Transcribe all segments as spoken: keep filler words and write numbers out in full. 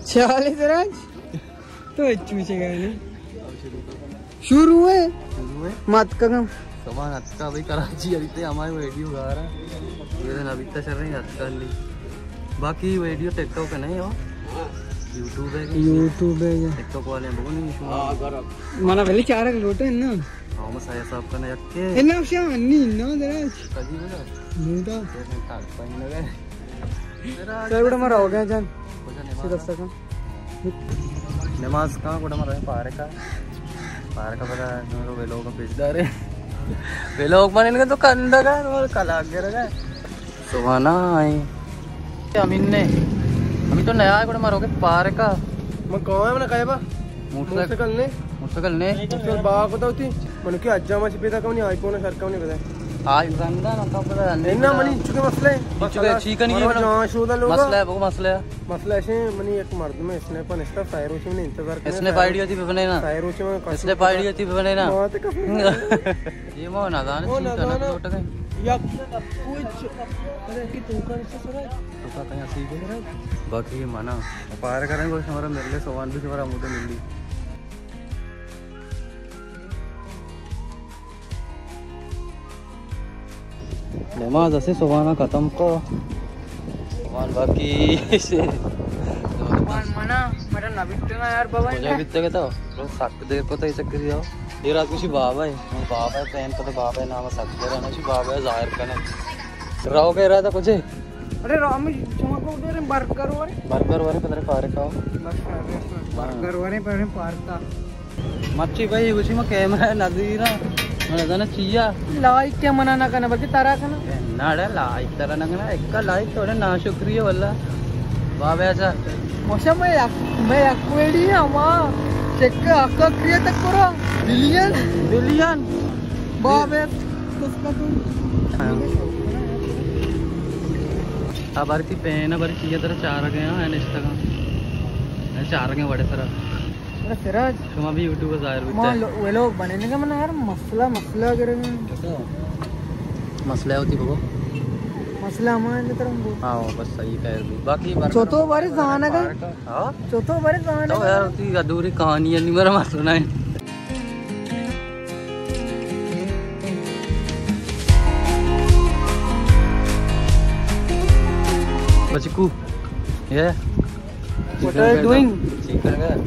चालीस राज तो चूचे गए शुरू है मत कदम सामान अच्छा भाई कराची अभी तक हमारे वीडियो गा रहा है ये दिन अभी तक चल रही है अच्छा ली बाकी वीडियो टिकटॉक का नहीं हो यूट्यूब है यूट्यूब है टिकटॉक वाले बगो नहीं मना पहले चार लोटे है ना हां मैं साया साहब का ना यक्के इन्ना उसे अन्नी ना दराज कजी बोला मुंडा काट पाइन लगे सर बड़ा मारा हो गया जान सीधा सका नमाज कहां बड़ा मारा पारे का पारे का पता है वे लोग का बेचदार है वे लोग बने इनका तो कंदा का और कला के रहा सुहाना आई अमीन ने अभी तो नया बड़ा मारोगे पारे का मैं कौन है मैंने कहा बा मोटरसाइकिल ने मोटरसाइकिल ने चल बाग बताओ थी मन के अज्जा मच पेदा कौन आईफोन सरका नहीं पता आज रंगा ना तो पता नहीं इन्ना मनी इचुके मसले इचुके चिकन ये ना शोदा लोग मसला है वो मसला है मसला ऐसे मनी एक मर्द में इसने पर इसका फायरों से इंतजार करना इसने पाइडी होती बने ना फायरों से इसने पाइडी होती बने ना ये मो ना दान वो ना चिकन छोट गए या कुछ अरे कि तू कर से सर तो का कहीं ऐसे ही है बाकी ये माना पार करेंगे कुछ हमारा मेरे लिए सामान भी हमारा मुझे मिल ली नमाज ऐसे सुबहाना खत्म को सामान बाकी से मना मेरा नबिटना यार बाबा मुझे कितने के तो सात देर को तो ऐसे कर दिया ये रात कुछ बाबा है बाबा है प्रेम तो बाबा है नाम सात देर रहना ची बाबा है जाहिर करना राव कह रहा था कुछ अरे राम में चमक को दे बर्गर वाले बर्गर वाले पता पार का बर्गर वाले पर पार का मच्छी भाई उसी में कैमरा नदी ना मैंने जाना चिया लाइक क्या मना ना करना बल्कि तारा करना नाड़ा लाइक तारा ना करना एक का लाइक थोड़ा ना शुक्रिया वाला बाबा ऐसा मौसम में मैं एक्वेडी है मां चेक आपका क्रिया तक करो बिलियन बिलियन बाबा किसका तू अब आरती पेन अब चिया तरह चार गए हैं इस तरह चार गए बड़े तरह सिराज तुम भी यूट्यूब पर जाहिर मान लो वे लोग बनेने का मन यार मसला मसला करेंगे मसला होती बगो मसला हमारे तरफ हां बस सही कह रही बाकी चौथो बारी जाना का हां चौथो बारी जाना तो यार ती अधूरी कहानी है नहीं मेरा मत सुनाए बचकू ये what are you doing chicken का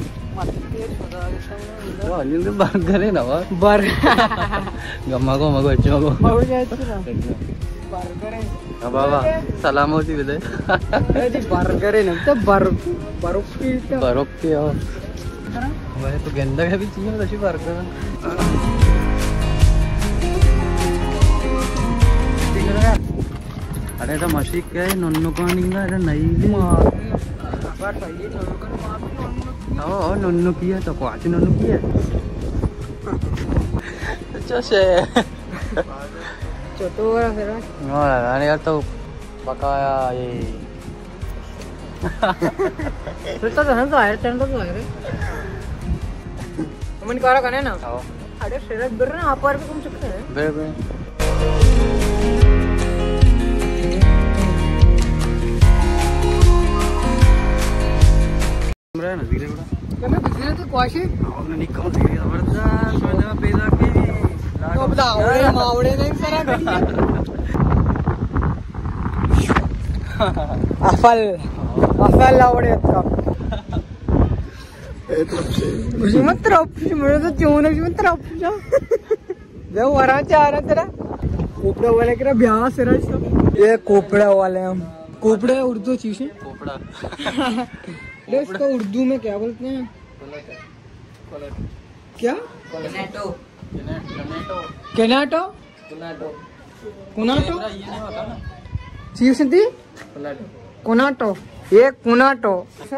वाली बर्गर है ना बर गम्मा को मगो अच्छो को मगो जाए तो बर्गर है हां बाबा सलाम होती बदे ए जी बर्गर है ना तो बर बर्फ की बर्फ की हो वह तो गंदा है भी चाहिए वैसे बर्गर अरे तो मशीक क्या है नन्नो कहानी का अरे नहीं बार सही नन्नो का ओ नन्नो की है तो क्वाच नन्नो की है अच्छा से चौथो वाला फिर हां यार यार तो पकाया ये फिर तो हम तो आए थे तो आए मन करा कने ना हां अरे शरद बर ना आप पर भी घूम सकते हैं बे बे कैमरा ना धीरे बड़ा मैं धीरे तो क्वाशी हमने निकल धीरे जबरदस्त मैंने पैदा की तो बताओ रे मावड़े ने सारा अफल अफल लावड़े का मुझे मत तरफ मेरे तो क्यों ना मत तरफ जा जो वरा चाह रहा तेरा कोपड़ा वाले के ब्याह सिरा ये कोपड़ा वाले हम कोपड़ा उर्दू चीज है कोपड़ा इसको उर्दू में क्या बोलते हैं क्या कनेटो कनेटो केनाटो कनेटो कुनाटो ये नहीं होता ना चीज सिंधी कनेटो कुनाटो ये कुनाटो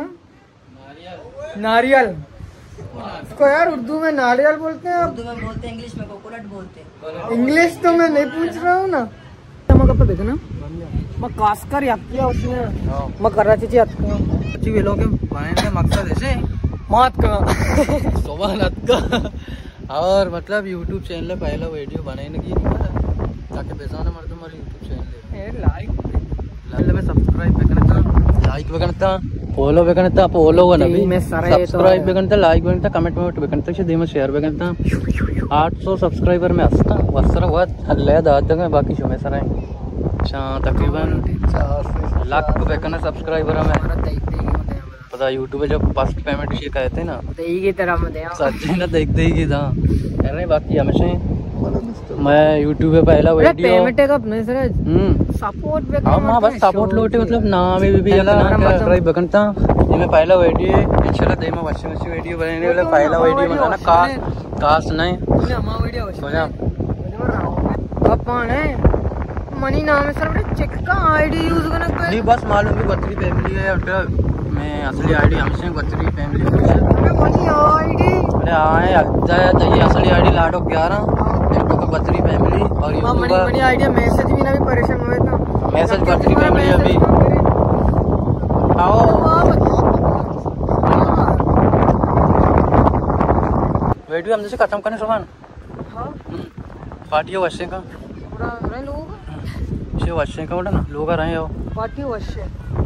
नारियल इसको यार उर्दू में नारियल बोलते हैं उर्दू में बोलते हैं इंग्लिश में कोकोनट बोलते हैं इंग्लिश तो मैं नहीं पूछ रहा हूँ ना मैं देखना मैं कासकर यात्रा उसमें मैं कराची से यात्रा अच्छी वे लोग बनाने का मकसद ऐसे मात का सोमानत का और मतलब यूट्यूब चैनल पहला वीडियो बनाने की नहीं पता ताकि पैसा ना मर तुम्हारे यूट्यूब चैनल लाइक लाइक में सब्सक्राइब पे करता लाइक पे करता फॉलो बेकनता फॉलो होना भी में सारा ये तो सब्सक्राइब है। बेकनता लाइक बेकनता कमेंट में बेकनता से में शेयर बेकनता आठ सौ सब्सक्राइबर में हस्ता वसरा बहुत हल्ले दाद तक बाकी शो में सरा अच्छा तकरीबन लाख बेकना सब्सक्राइबर में पता यूट्यूब पे जब फर्स्ट पेमेंट ये कहते हैं ना की तरह मत सच ना देख देगी था कह रहे बाकी हमेशा मैं यूट्यूब पे पहला वीडियो पेमेंट है अपने सर हम्म सपोर्ट पे हाँ माँ बस सपोर्ट लोटे मतलब नाम भी भी सब्सक्राइब बकनता ये मैं पहला वीडियो इंशाल्लाह दे मैं अच्छी अच्छी वीडियो बनाने वाला पहला वीडियो बनाना काश काश नहीं हो जा अपन है मनी नाम है सर चेक का आईडी यूज करना नहीं बस मालूम है बत्री फैमिली है और मैं असली आईडी हमसे बत्री फैमिली है मनी आईडी अरे आए जाए जाइए असली आईडी लाडो ग्यारह एक बत्री फैमिली और मनी मनी आईडी मैसेज भी ना भी परेशान हुए था मैसेज बत्री फैमिली अभी आओ वीडियो हमसे खत्म करने सुभान हां पार्टी वैसे का पूरा रहे लोग से वैसे का बोला ना लोग आ रहे हो पार्टी वैसे